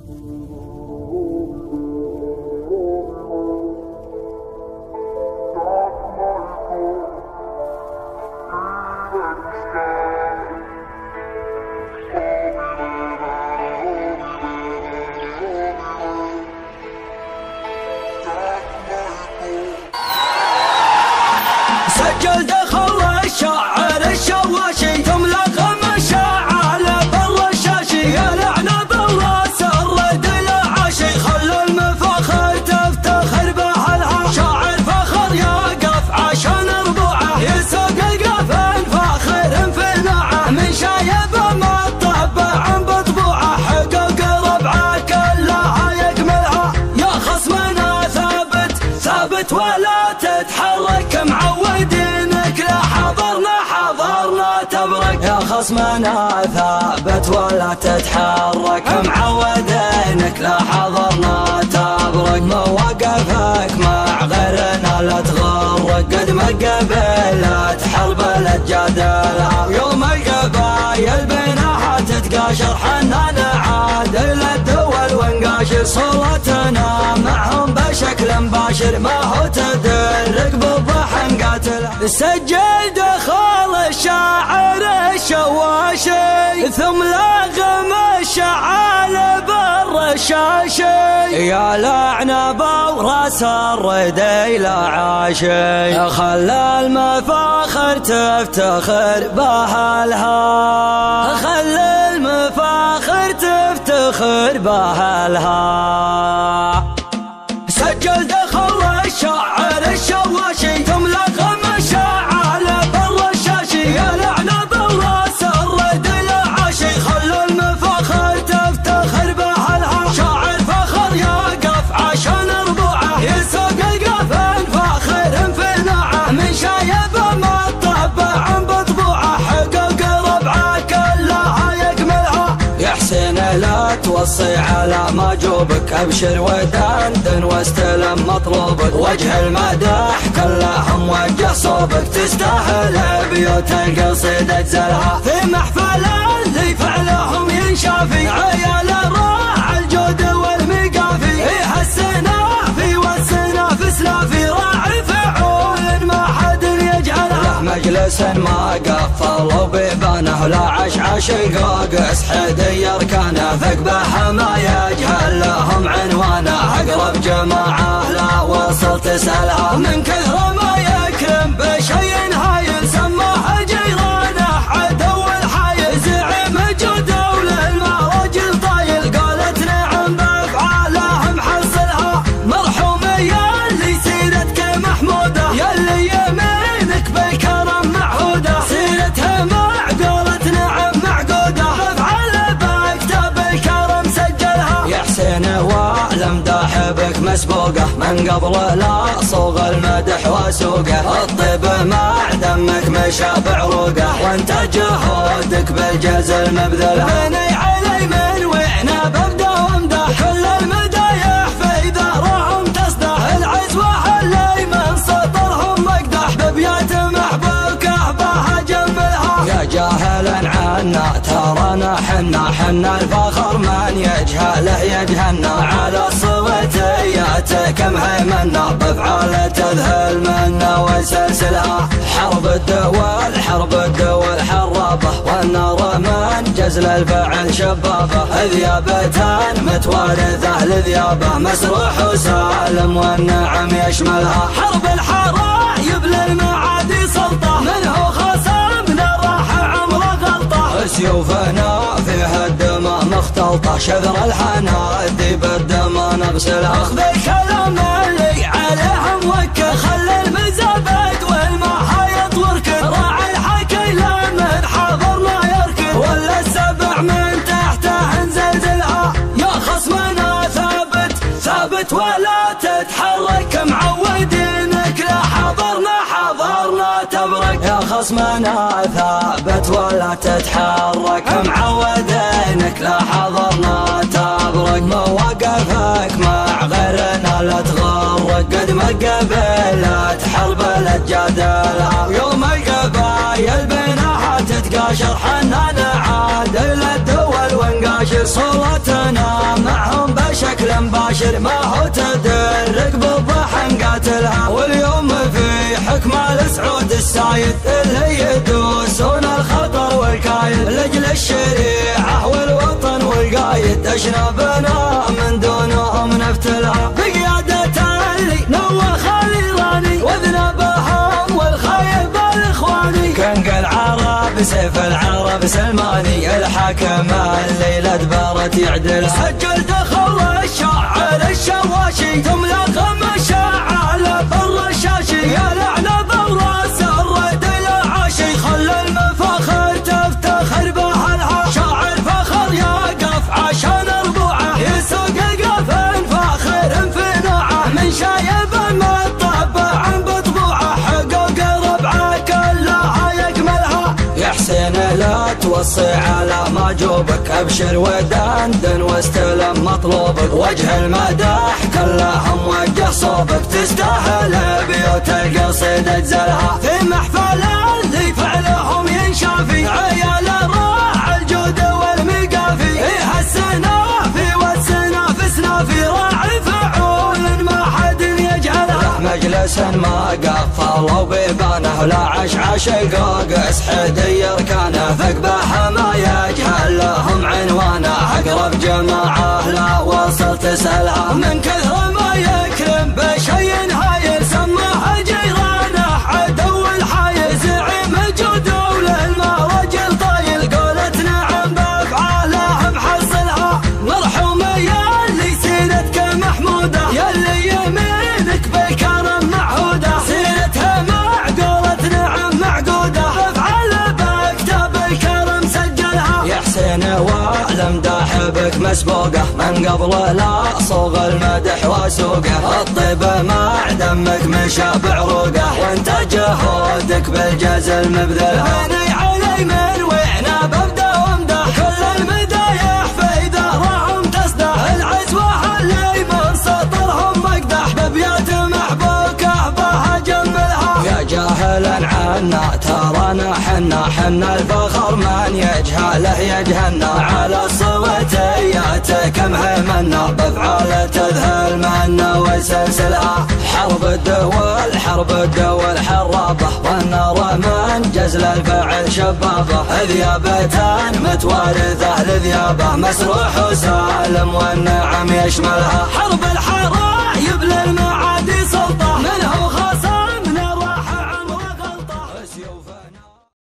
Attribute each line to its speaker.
Speaker 1: سجل دخل الشاعر الشواشي ثم لقم الشاعر بالرشاشي يا لعنة بالراس الرد العاشي خلوا المفاخر تفتخر بأهلها شاعر فخر يقف عشان ربوعه يسوق القفن فاخر في نوعه من شايب مطبع بطبوعه حقوق ربعه كلها يكملها يا خصمنا ثابت ولا تتحرك معودينك لا حضرنا تبرك يا خصمنا ثابت ولا تتحرك معودينك لا حضرنا تبرك مواقفك مع غيرنا لا تغرك قد ما قبلت حرب الجدلها يوم القبايل بينها تتقاشر حنا نعادل الدول ونقاشر صورتنا معهم بشكل مباشر ما هو تدرك بالضحن قاتل سجل دخل الشاعر الشواشي ثم لغم الشعال بالرشاشي يا لعنة بوراس الردي لا عاشي خلى المفاخر تفتخر بأهلها خلى المفاخر تفتخر بأهلها سجل دخل الشاعر الشواشي ثم لقم الشاعر بالرشاشي يا لعنة بالراس الرد العاشي خلوا المفاخر تفتخر بأهلها شاعر فخر يقف عشان ربوعه يسوق القفن فاخر في نوعه من شايب مطبع بطبوعه حقوق ربعه كلها يكملها يا حسين لا توصي على ما جوبك ابشر ودندن واستلم مطلوبك وجه المدح كلهم وجه صوبك تستاهل بيوت القصيدة تزلها في محفل اللي فعلهم ينشافي عيال راع الجود والمقافي هالسنافي والسنافي سلافي راعي فعول ما حد يجعلها مجلس ما قفلوا بيبانه لا عشعش قوقس حدي اركانه ثقبه ما يجهل لهم عنوانه اقرب جماعه لا وصل تسالها من كثر ما يكرم بشيء هايل سماه جيرانه عدو الحايل زعيم جدول ما رجل طايل قالت نعم بافعاله محصلها مرحوم ياللي سيرتك محموده ياللي يمينك بالكرم معهوده سيرتها معقولة نعم معقوده افعال بكتاب الكرم سجلها يا حسين والمداح بك مسبوقه من قبل لا صوغ المدح وسوقه الطيب مع دمك مشى بعروقه وانت جهودك بالجزل مبذله بني علي من وعنا ببدا وامدح كل المدايح في ذرهم تصدح العزوه اللي من سطرهم مقدح ببيات محبوكه بها جملها يا جاهلا عنا ترانا حنا الفخر من يجهله يجهلنا على صوتياتك مهيمنا بافعال تذهل منا وسلسلها حرب الدول حرابه والنار من جزل الفعل شبابه ذيابتان متوارثه لذيابه مسروح وسالم والنعم يشملها حرب الحرايب للمعادي سلطه منه خصمنا راح عمره غلطه سيوفنا فيها الدماء مختلطه شذر الحنادي بالدماء نغسلها اخذ الكلام اللي عليهم وكه خلي المزابد والمحايط وركن راعي الحكي لمن حضرنا يركن ولا السبع من تحته نزلزلها يا خصمنا ثابت ولا تتحرك معودينك لا حضرنا تبرك يا خصمنا ثابت ولا تتحرك معودينك لا حضرنا تبرك مواقفك مع غيرنا لا تغرك قد ما قبلت حرب الجدلها يوم القبايل بينها تتقاشر حنا نعادل الدول ونقاشر نسجل صورتنا معهم بشكل مباشر، ما هو تدرك بالضحن قاتلها. واليوم في حكم السعود السايد اللي يدوسون الخطر والكايد، لاجل الشريعة والوطن والقايد اشنبنا من دونهم نفتلها. بقيادة اللي نوى خليلاني وذنبهم والخايب الاخواني، كان العرب سيف العرب سلماني، الحاكم الليلة دبرت يعدل. سجلت خل الشاعر الشواشي تملق مشاعل بالرشاشي، يا لعنة بالراس الرد العاشي، خل المفاخر تفتخر بأهلها. شاعر فخر يقف عشان ربوعه، يسوق قفن فاخر في نوعه، من شايب مطبع بطبوعه، حقوق ربعه كلها يكملها. يا حسين لا توصي على ما جوبك، ابشر ودندن واستلم مطلوبك، وجه المداح كلهم وجه صوبك، تستاهل بيوت القصيد اجزلها. في محفل اللي فعلهم ينشافي، عيال راع الجود والمقافي، هالسنافي والسنافسنا راعي فعول ما حد يجهلها. مجلس ما قفلوا بيبانه، لا عشعش قوقس حد يركانه، ثقبه ما يجهل لهم عنوانه، اقرب جماعه لا وصل تسألها. من كثر ما يكرم بشي هايل سماه جيرانه عدو الحايل، زعيم جدول المرجل طايل، قولت نعم بافعاله محصلها. مرحوم ياللي سيرتك محموده، ياللي يمينك بالكرم معهوده، سيرتها معقولة نعم معقوده، افعال بكتاب الكرم سجلها. يا حسين والمداح بك مسبوقه، من قبل لا صوغ المدح وسوقه، الطيب مع دمك مشى بعروقه، وانت جهودك بالجزل مبذله. عيني علي من وعنا ببدا وامدح، كل المدايح في ظهرهم تصدح، العزوه اللي من سطرهم مقدح، بابيات محبوكه بها جملها. يا جاهلا عنا ترانا حنا الفخر من يجهله يجهلنا، على صوتياتك مهمنا، بافعال تذهل منا وسلسلها. حرب الدول حرابه، والنار من جزل الفعل شبابه، ذيابة متوارثه لذيابه، مسروح وسالم والنعم يشملها. حرب الحرايب للمعادي سلطه، من هو